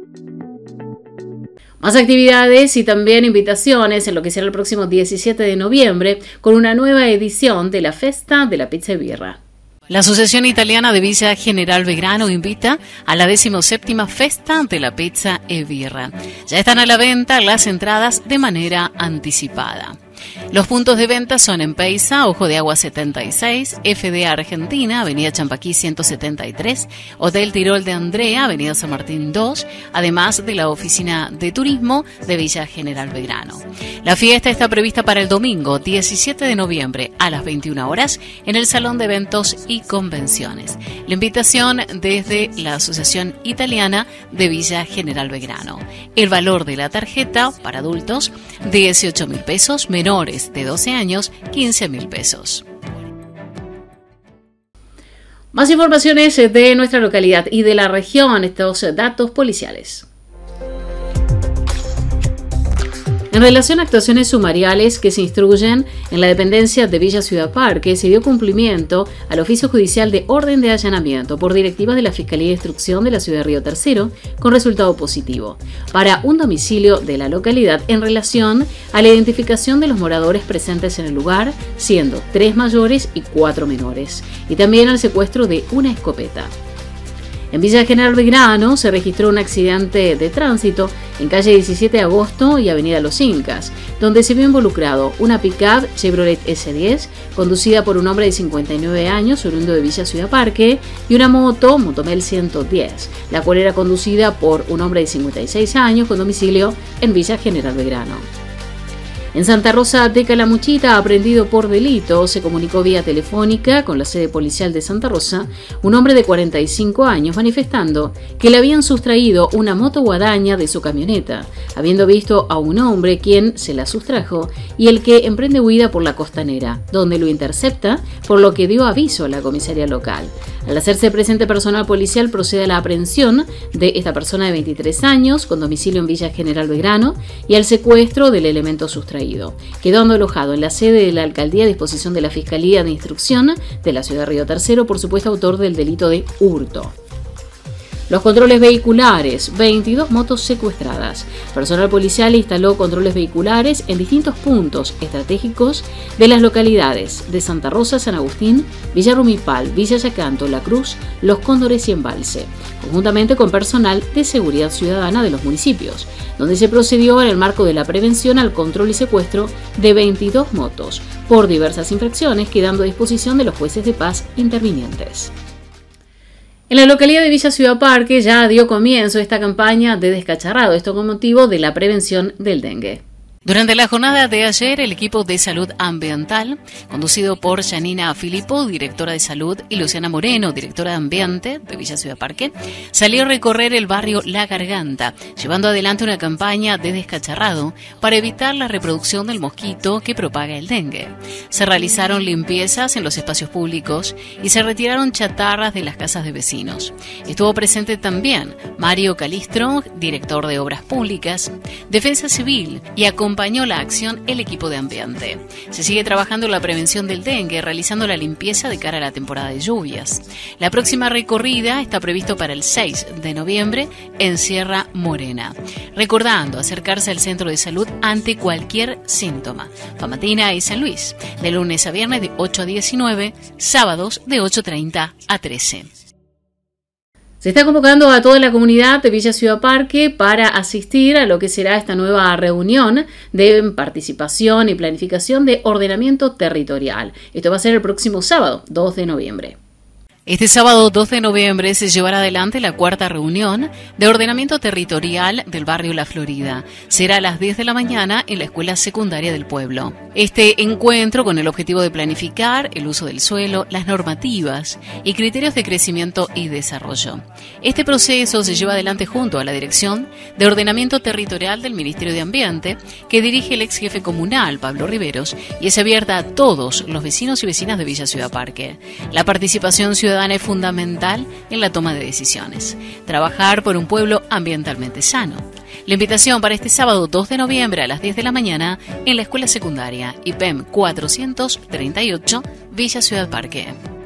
Más actividades y también invitaciones en lo que será el próximo diecisiete de noviembre con una nueva edición de la Festa de la Pizza y Birra. La Asociación Italiana de Villa General Belgrano invita a la decimoséptima Festa de la Pizza e Birra. Ya están a la venta las entradas de manera anticipada. Los puntos de venta son en Peiza, Ojo de Agua setenta y seis, F D A Argentina, Avenida Champaquí ciento setenta y tres, Hotel Tirol de Andrea, Avenida San Martín dos, además de la Oficina de Turismo de Villa General Belgrano. La fiesta está prevista para el domingo diecisiete de noviembre a las veintiuna horas en el Salón de Eventos y Convenciones. La invitación desde la Asociación Italiana de Villa General Belgrano. El valor de la tarjeta para adultos, dieciocho mil pesos, menores de doce años, quince mil pesos. Más informaciones de nuestra localidad y de la región, estos datos policiales. En relación a actuaciones sumariales que se instruyen en la dependencia de Villa Ciudad Parque, se dio cumplimiento al oficio judicial de orden de allanamiento por directivas de la Fiscalía de Instrucción de la Ciudad de Río Tercero, con resultado positivo, para un domicilio de la localidad en relación a la identificación de los moradores presentes en el lugar, siendo tres mayores y cuatro menores, y también al secuestro de una escopeta. En Villa General Belgrano se registró un accidente de tránsito en calle diecisiete de agosto y avenida Los Incas, donde se vio involucrado una pick-up Chevrolet ese diez conducida por un hombre de cincuenta y nueve años, oriundo de Villa Ciudad Parque, y una moto, Motomel ciento diez, la cual era conducida por un hombre de cincuenta y seis años con domicilio en Villa General Belgrano. En Santa Rosa de Calamuchita, aprehendido por delito, se comunicó vía telefónica con la sede policial de Santa Rosa un hombre de cuarenta y cinco años manifestando que le habían sustraído una moto guadaña de su camioneta, habiendo visto a un hombre quien se la sustrajo y el que emprende huida por la costanera, donde lo intercepta, por lo que dio aviso a la comisaría local. Al hacerse presente personal policial, procede a la aprehensión de esta persona de veintitrés años, con domicilio en Villa General Belgrano, y al secuestro del elemento sustraído, quedando alojado en la sede de la Alcaldía a disposición de la Fiscalía de Instrucción de la Ciudad de Río Tercero, por supuesto autor del delito de hurto. los controles vehiculares, veintidós motos secuestradas. Personal policial instaló controles vehiculares en distintos puntos estratégicos de las localidades de Santa Rosa, San Agustín, Villa Rumipal, Villa Yacanto, La Cruz, Los Cóndores y Embalse, conjuntamente con personal de seguridad ciudadana de los municipios, donde se procedió en el marco de la prevención al control y secuestro de veintidós motos por diversas infracciones, quedando a disposición de los jueces de paz intervinientes. En la localidad de Villa Ciudad Parque ya dio comienzo esta campaña de descacharrado, esto con motivo de la prevención del dengue. Durante la jornada de ayer, el equipo de salud ambiental, conducido por Janina Filippo, directora de salud, y Luciana Moreno, directora de ambiente de Villa Ciudad Parque, salió a recorrer el barrio La Garganta, llevando adelante una campaña de descacharrado para evitar la reproducción del mosquito que propaga el dengue. Se realizaron limpiezas en los espacios públicos y se retiraron chatarras de las casas de vecinos. Estuvo presente también Mario Calistro, director de Obras Públicas, Defensa Civil, y acompañó Acompañó la acción el equipo de ambiente. Se sigue trabajando en la prevención del dengue, realizando la limpieza de cara a la temporada de lluvias. La próxima recorrida está previsto para el seis de noviembre en Sierra Morena. Recordando acercarse al centro de salud ante cualquier síntoma. Famatina y San Luis, de lunes a viernes de ocho a diecinueve, sábados de ocho treinta a trece. Se está convocando a toda la comunidad de Villa Ciudad Parque para asistir a lo que será esta nueva reunión de participación y planificación de ordenamiento territorial. Esto va a ser el próximo sábado, dos de noviembre. Este sábado dos de noviembre se llevará adelante la cuarta reunión de ordenamiento territorial del barrio La Florida. Será a las diez de la mañana en la escuela secundaria del pueblo. Este encuentro con el objetivo de planificar el uso del suelo, las normativas y criterios de crecimiento y desarrollo. Este proceso se lleva adelante junto a la Dirección de Ordenamiento Territorial del Ministerio de Ambiente, que dirige el ex jefe comunal, Pablo Riveros, y es abierta a todos los vecinos y vecinas de Villa Ciudad Parque. La participación ciudadana es fundamental en la toma de decisiones. Trabajar por un pueblo ambientalmente sano. La invitación para este sábado dos de noviembre a las diez de la mañana en la escuela secundaria I P E M cuatrocientos treinta y ocho, Villa Ciudad Parque.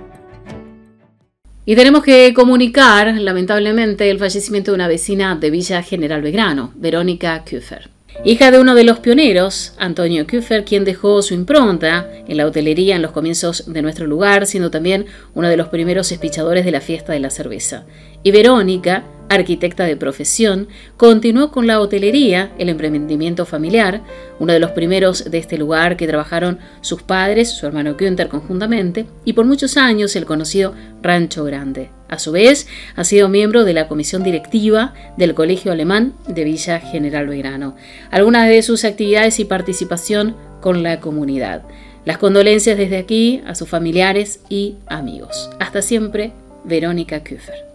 Y tenemos que comunicar, lamentablemente, el fallecimiento de una vecina de Villa General Belgrano, Verónica Küfer. Hija de uno de los pioneros, Antonio Küfer, quien dejó su impronta en la hotelería en los comienzos de nuestro lugar, siendo también uno de los primeros espichadores de la fiesta de la cerveza. Y Verónica, arquitecta de profesión, continuó con la hotelería, el emprendimiento familiar, uno de los primeros de este lugar que trabajaron sus padres, su hermano Günther conjuntamente, y por muchos años el conocido Rancho Grande. A su vez, ha sido miembro de la comisión directiva del Colegio Alemán de Villa General Belgrano. Algunas de sus actividades y participación con la comunidad. Las condolencias desde aquí a sus familiares y amigos. Hasta siempre, Verónica Küfer.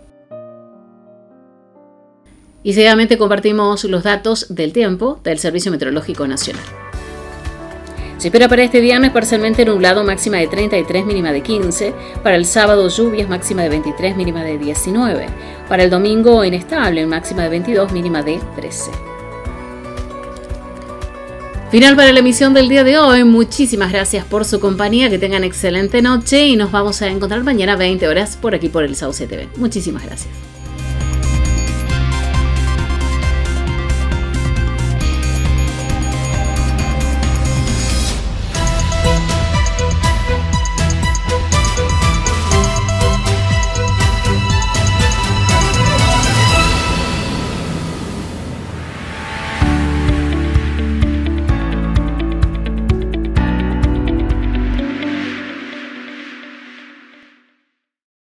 Y seguidamente compartimos los datos del tiempo del Servicio Meteorológico Nacional. Se espera para este viernes parcialmente nublado, máxima de treinta y tres, mínima de quince. Para el sábado lluvias, máxima de veintitrés, mínima de diecinueve. Para el domingo inestable, máxima de veintidós, mínima de trece. Final para la emisión del día de hoy. Muchísimas gracias por su compañía, que tengan excelente noche y nos vamos a encontrar mañana a veinte horas por aquí por el Sauce T V. Muchísimas gracias.